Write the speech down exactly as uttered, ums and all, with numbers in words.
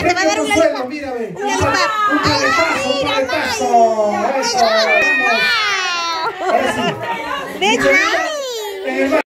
te va a dar un lollipop. Mira, ve. Un lollipop. Un paletazo, un paletazo. Eso, vamos. Ahora sí. De hecho, En el